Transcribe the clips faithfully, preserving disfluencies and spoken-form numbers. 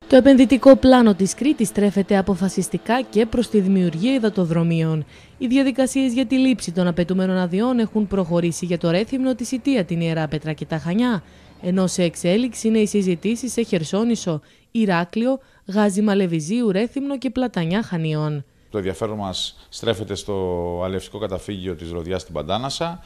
Το επενδυτικό πλάνο της Κρήτης στρέφεται αποφασιστικά και προς τη δημιουργία υδατοδρομίων. Οι διαδικασίες για τη λήψη των απαιτούμενων αδειών έχουν προχωρήσει για το Ρέθυμνο, τη Σιτία, την Ιεράπετρα και τα Χανιά, ενώ σε εξέλιξη είναι οι συζητήσεις σε Χερσόνησο, Ηράκλειο, Γάζι Μαλεβιζίου, Ρέθυμνο και Πλατανιά Χανιών. Το ενδιαφέρον μας στρέφεται στο αλλιευτικό καταφύγιο της Ροδιάς στην Παντάνασα.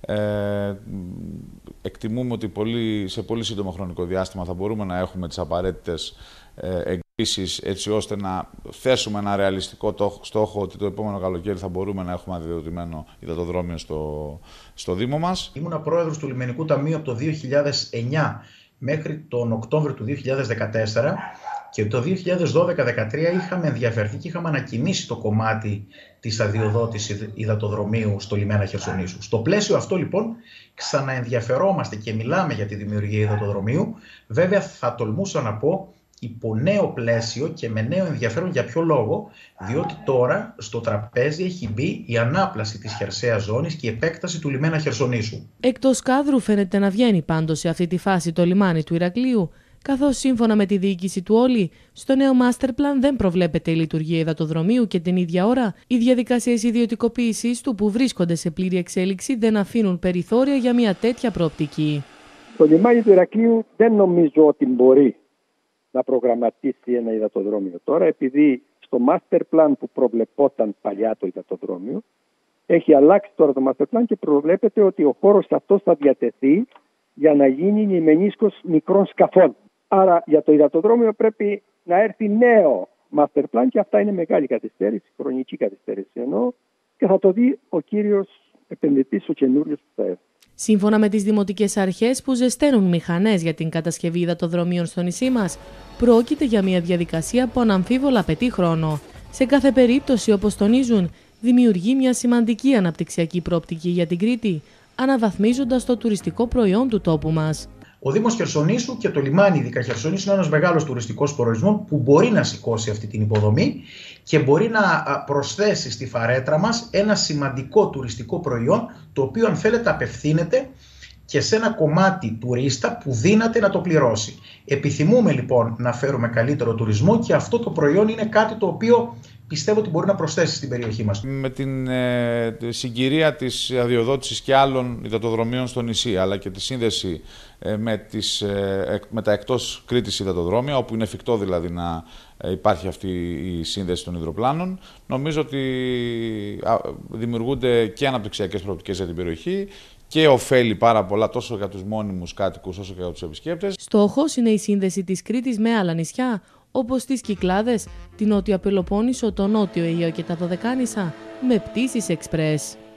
Ε, εκτιμούμε ότι πολύ, σε πολύ σύντομο χρονικό διάστημα θα μπορούμε να έχουμε τις απαραίτητες ε, εγκρίσεις, έτσι ώστε να θέσουμε ένα ρεαλιστικό στόχο ότι το επόμενο καλοκαίρι θα μπορούμε να έχουμε αδειοδοτημένο υδατοδρόμιο στο, στο Δήμο μας. Ήμουνα πρόεδρος του Λιμενικού Ταμείου από το δύο χιλιάδες εννιά μέχρι τον Οκτώβριο του δύο χιλιάδες δεκατέσσερα και το δύο χιλιάδες δώδεκα δεκατρία είχαμε ενδιαφερθεί και είχαμε ανακοινήσει το κομμάτι της αδειοδότησης υδατοδρομίου στο λιμένα Χερσονήσου. Στο πλαίσιο αυτό λοιπόν ξαναενδιαφερόμαστε και μιλάμε για τη δημιουργία υδατοδρομίου. Βέβαια θα τολμούσα να πω υπό νέο πλαίσιο και με νέο ενδιαφέρον. Για ποιο λόγο? Διότι τώρα στο τραπέζι έχει μπει η ανάπλαση της χερσαίας ζώνης και η επέκταση του λιμένα Χερσονήσου. Εκτός κάδρου φαίνεται να βγαίνει πάντως σε αυτή τη φάση το λιμάνι του Ηρακλείου, καθώς σύμφωνα με τη διοίκηση του Όλη, στο νέο Master Plan δεν προβλέπεται η λειτουργία υδατοδρομίου και την ίδια ώρα οι διαδικασίες ιδιωτικοποίησης του που βρίσκονται σε πλήρη εξέλιξη δεν αφήνουν περιθώρια για μια τέτοια προοπτική. Το λιμάνι του Ηρακλείου δεν νομίζω ότι μπορεί να προγραμματίσει ένα υδατοδρόμιο τώρα, επειδή στο Master Plan που προβλεπόταν παλιά το υδατοδρόμιο, έχει αλλάξει τώρα το Master Plan και προβλέπεται ότι ο χώρος αυτός θα διατεθεί για να γίνει λιμενίσκος μικρών σκαφών. Άρα για το υδατοδρόμιο πρέπει να έρθει νέο Master Plan και αυτά είναι μεγάλη καθυστέρηση, χρονική καθυστέρηση εννοώ, και θα το δει ο κύριος επενδυτής, ο καινούριος που θα έρθει. Σύμφωνα με τις δημοτικές αρχές που ζεσταίνουν μηχανές για την κατασκευή υδατοδρομίων στο νησί μας, πρόκειται για μια διαδικασία που αναμφίβολα απαιτεί χρόνο. Σε κάθε περίπτωση, όπως τονίζουν, δημιουργεί μια σημαντική αναπτυξιακή προοπτική για την Κρήτη, αναβαθμίζοντας το τουριστικό προϊόν του τόπου μας. Ο Δήμος Χερσονήσου και το λιμάνι ειδικά Χερσονήσου είναι ένας μεγάλος τουριστικός προορισμός που μπορεί να σηκώσει αυτή την υποδομή και μπορεί να προσθέσει στη φαρέτρα μας ένα σημαντικό τουριστικό προϊόν, το οποίο αν θέλετε απευθύνεται και σε ένα κομμάτι τουρίστα που δύναται να το πληρώσει. Επιθυμούμε λοιπόν να φέρουμε καλύτερο τουρισμό και αυτό το προϊόν είναι κάτι το οποίο πιστεύω ότι μπορεί να προσθέσει στην περιοχή μας. Με την ε, συγκυρία της αδειοδότησης και άλλων υδατοδρομίων στο νησί, αλλά και τη σύνδεση ε, με, τις, ε, με τα εκτός Κρήτης υδατοδρόμια, όπου είναι εφικτό δηλαδή να ε, υπάρχει αυτή η σύνδεση των υδροπλάνων, νομίζω ότι α, δημιουργούνται και αναπτυξιακές προοπτικές για την περιοχή και ωφέλει πάρα πολλά τόσο για τους μόνιμους κάτοικους όσο και για τους επισκέπτες. Στόχος είναι η σύνδεση της Κρήτης με άλλα νησιά, όπως τις Κυκλάδες, την Νότιο Πελοπόννησο, το Νότιο Αιγαίο και τα Δωδεκάνησα, με πτήσεις εξπρές.